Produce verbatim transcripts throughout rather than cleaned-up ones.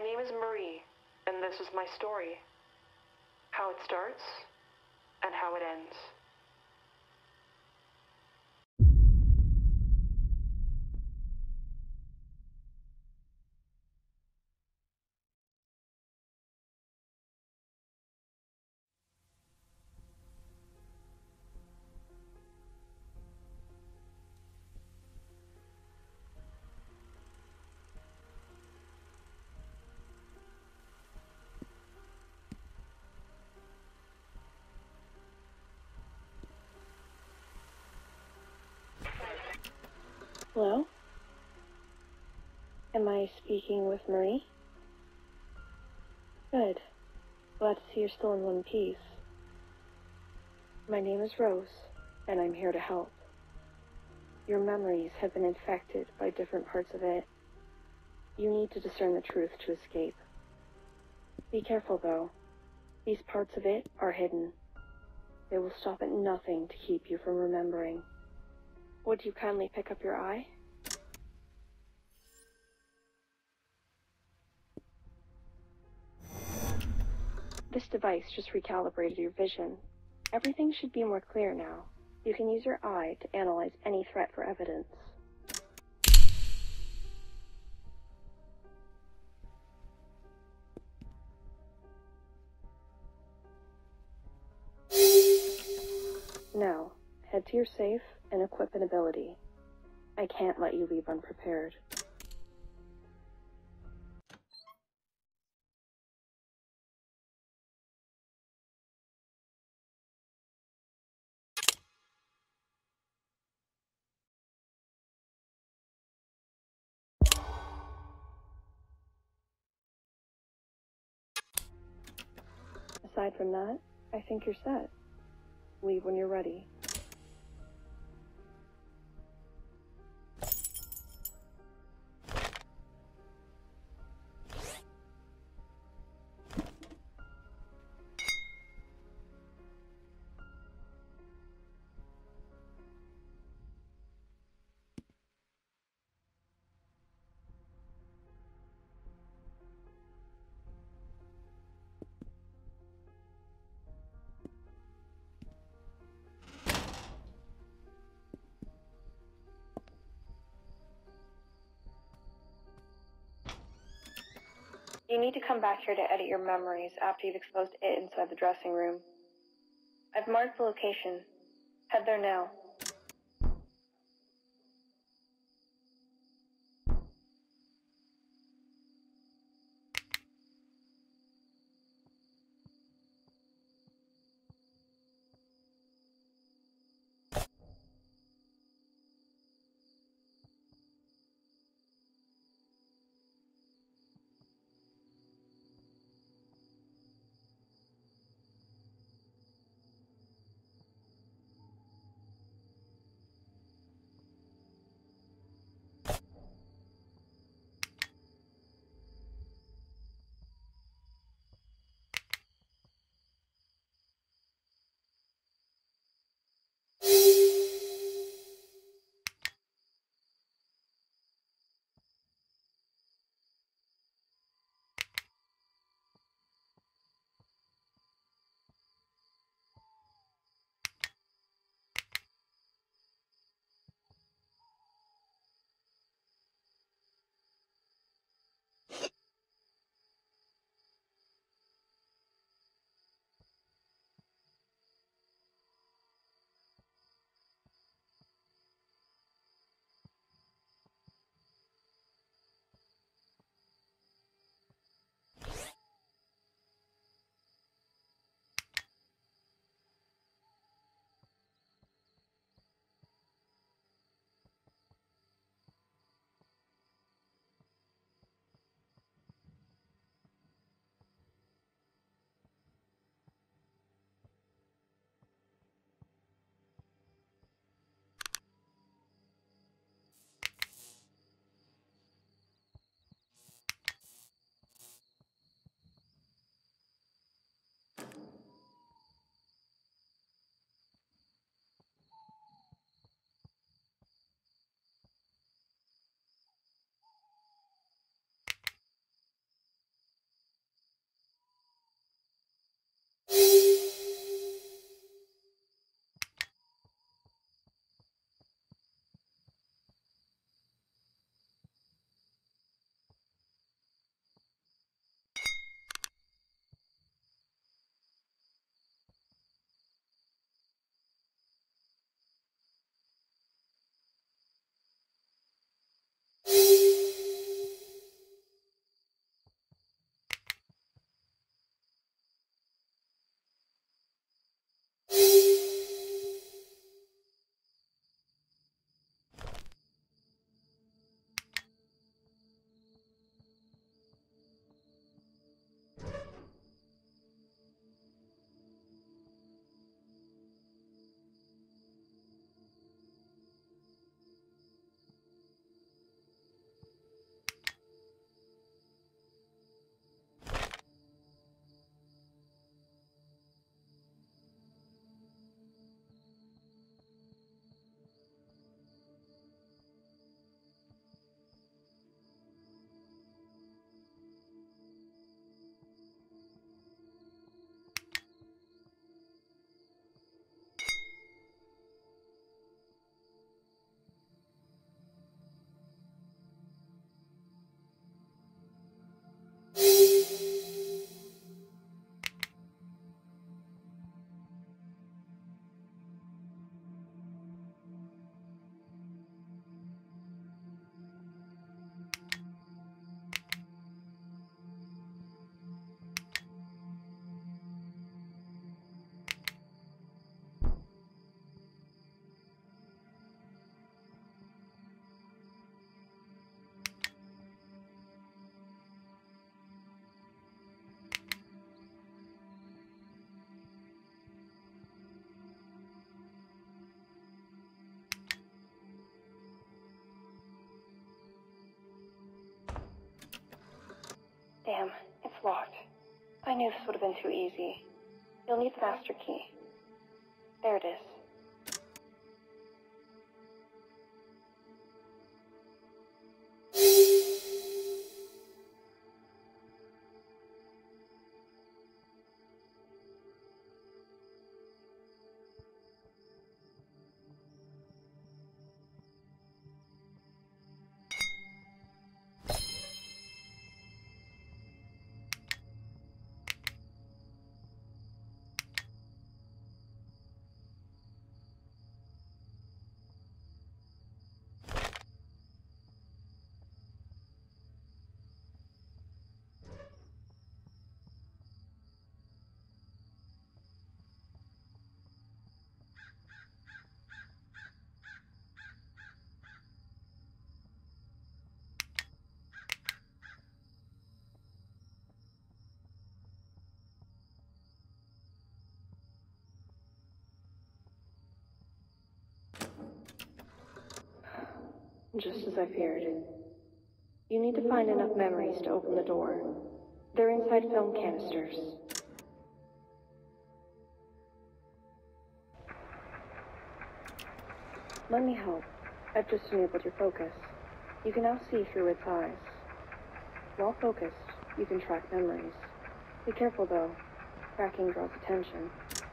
name is Marie, and this is my story. How it starts, and how it ends. Hello? Am I speaking with Marie? Good. Glad to see you're still in one piece. My name is Rose, and I'm here to help. Your memories have been infected by different parts of it. You need to discern the truth to escape. Be careful, though. These parts of it are hidden. They will stop at nothing to keep you from remembering. Would you kindly pick up your eye? This device just recalibrated your vision. Everything should be more clear now. You can use your eye to analyze any threat for evidence. Now, head to your safe and equip an ability. I can't let you leave unprepared. Aside from that, I think you're set. Leave when you're ready. You need to come back here to edit your memories after you've exposed it inside the dressing room. I've marked the location. Head there now. Damn, it's locked. I knew this would have been too easy. You'll need the master key. There it is. Just as I feared. You need to find enough memories to open the door. They're inside film canisters. Let me help. I've just enabled your focus. You can now see through its eyes. While focused, you can track memories. Be careful though. Tracking draws attention.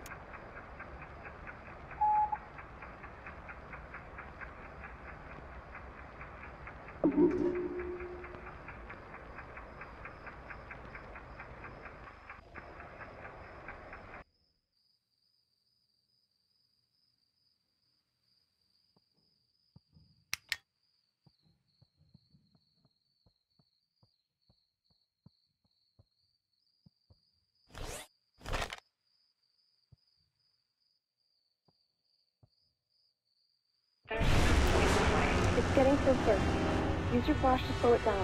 It's getting closer. Use your flash to slow it down.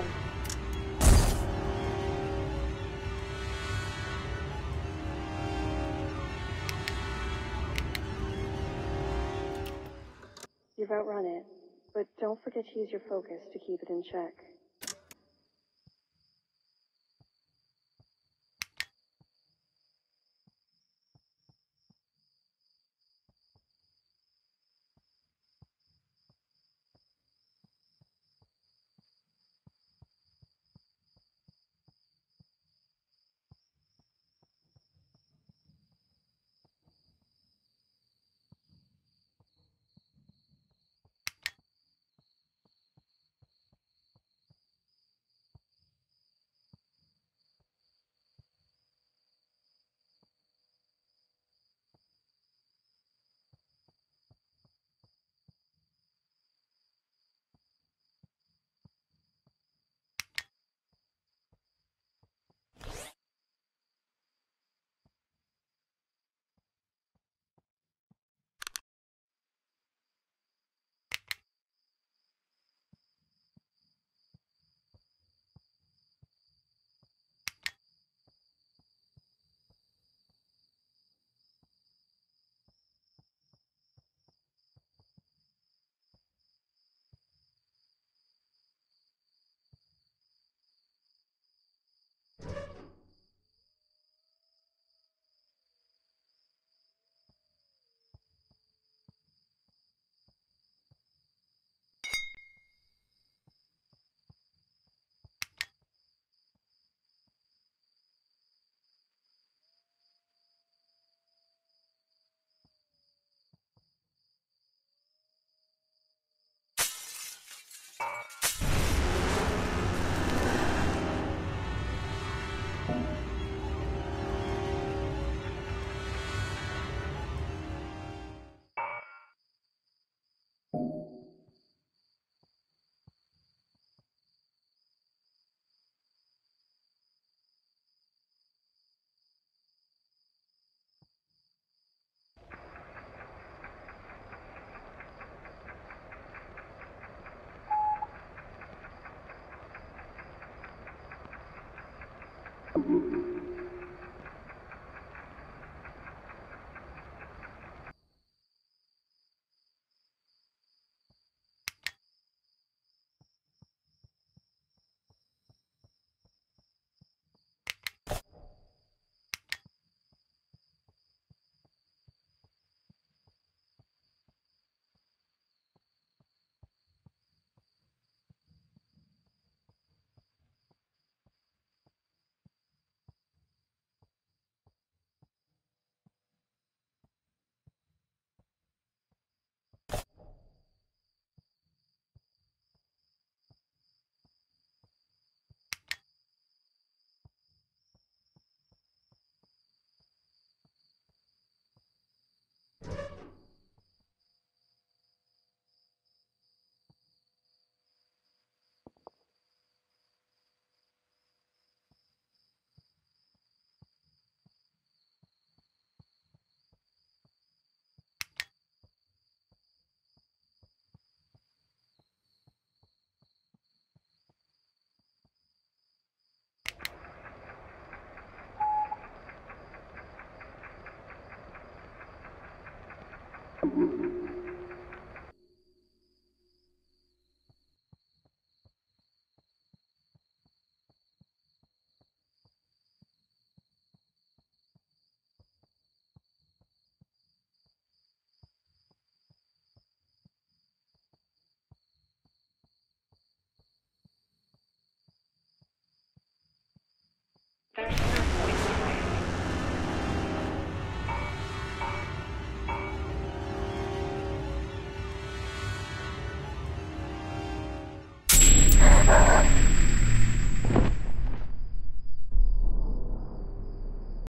You've outrun it, but don't forget to use your focus to keep it in check. There's